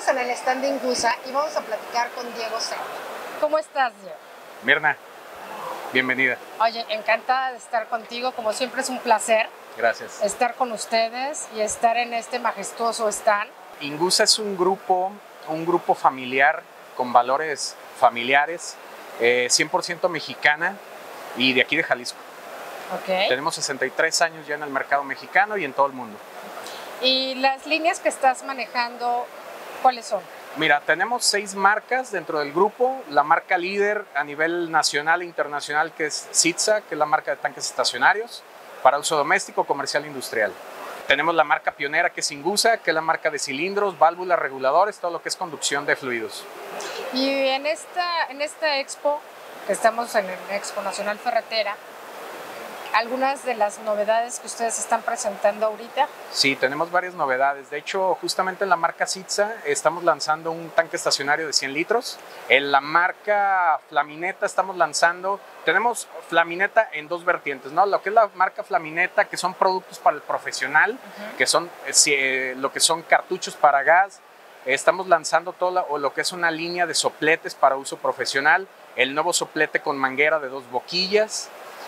Estamos en el stand de Ingusa y vamos a platicar con Diego Cerda. ¿Cómo estás, Diego? Mirna, bienvenida. Oye, encantada de estar contigo. Como siempre es un placer. Gracias. Estar con ustedes y estar en este majestuoso stand. Ingusa es un grupo familiar con valores familiares, 100% mexicana y de aquí de Jalisco. Okay. Tenemos 63 años ya en el mercado mexicano y en todo el mundo. ¿Y las líneas que estás manejando, cuáles son? Mira, tenemos 6 marcas dentro del grupo. La marca líder a nivel nacional e internacional, que es Sitza, que es la marca de tanques estacionarios para uso doméstico, comercial e industrial. Tenemos la marca pionera, que es Ingusa, que es la marca de cilindros, válvulas, reguladores, todo lo que es conducción de fluidos. Y en esta expo, que estamos en el Expo Nacional Ferretera, ¿algunas de las novedades que ustedes están presentando ahorita? Sí, tenemos varias novedades. De hecho, justamente en la marca Sitza estamos lanzando un tanque estacionario de 100 litros. En la marca Flamineta tenemos Flamineta en 2 vertientes, ¿no? Lo que es la marca Flamineta, que son productos para el profesional, que son lo que son cartuchos para gas. Estamos lanzando lo que es una línea de sopletes para uso profesional, el nuevo soplete con manguera de 2 boquillas.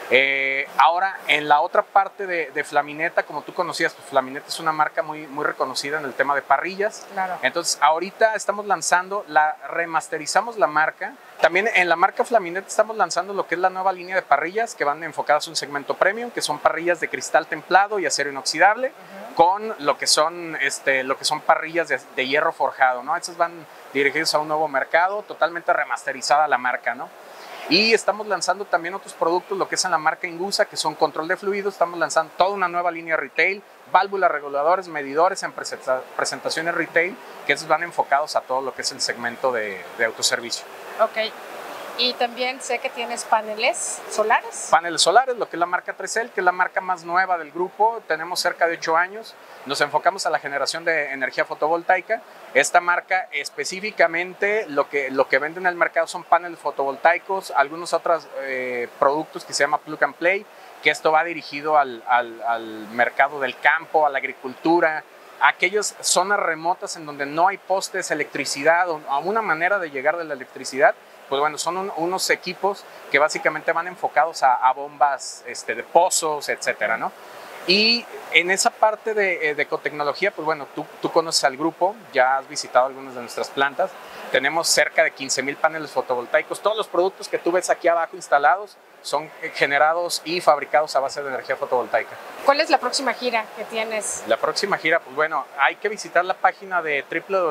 Ahora, en la otra parte de Flamineta, como tú conocías, pues Flamineta es una marca muy reconocida en el tema de parrillas. Claro. Entonces, ahorita estamos lanzando, remasterizamos la marca. También en la marca Flamineta estamos lanzando lo que es la nueva línea de parrillas que van enfocadas a un segmento premium, que son parrillas de cristal templado y acero inoxidable, con lo que son parrillas de hierro forjado, ¿no? Estas van dirigidas a un nuevo mercado, totalmente remasterizada la marca, ¿no? Y estamos lanzando también otros productos, lo que es en la marca Ingusa, que son control de fluidos. Estamos lanzando toda una nueva línea retail, válvulas, reguladores, medidores en presentaciones retail, que esos van enfocados a todo lo que es el segmento de autoservicio. Ok. Y también sé que tienes paneles solares. Paneles solares, lo que es la marca 3L, que es la marca más nueva del grupo. Tenemos cerca de 8 años. Nos enfocamos a la generación de energía fotovoltaica. Esta marca específicamente lo que vende en el mercado son paneles fotovoltaicos, algunos otros productos que se llama Plug and Play, que esto va dirigido al mercado del campo, a la agricultura, a aquellas zonas remotas en donde no hay postes, electricidad o a una manera de llegar de la electricidad. Pues bueno, son unos equipos que básicamente van enfocados a bombas de pozos, etcétera, ¿no? Y en esa parte de ecotecnología, pues bueno, tú conoces al grupo, ya has visitado algunas de nuestras plantas. Tenemos cerca de 15,000 paneles fotovoltaicos. Todos los productos que tú ves aquí abajo instalados son generados y fabricados a base de energía fotovoltaica. ¿Cuál es la próxima gira que tienes? La próxima gira, pues bueno, hay que visitar la página de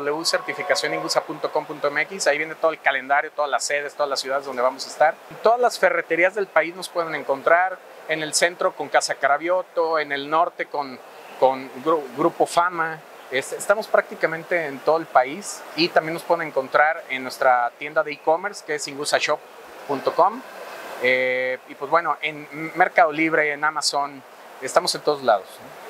www.certificacioningusa.com.mx. Ahí viene todo el calendario, todas las sedes, todas las ciudades donde vamos a estar. Todas las ferreterías del país nos pueden encontrar. En el centro con Casa Carabioto, en el norte con Grupo Fama. Estamos prácticamente en todo el país y también nos pueden encontrar en nuestra tienda de e-commerce, que es ingusashop.com. Y pues bueno, en Mercado Libre, en Amazon, estamos en todos lados, ¿no?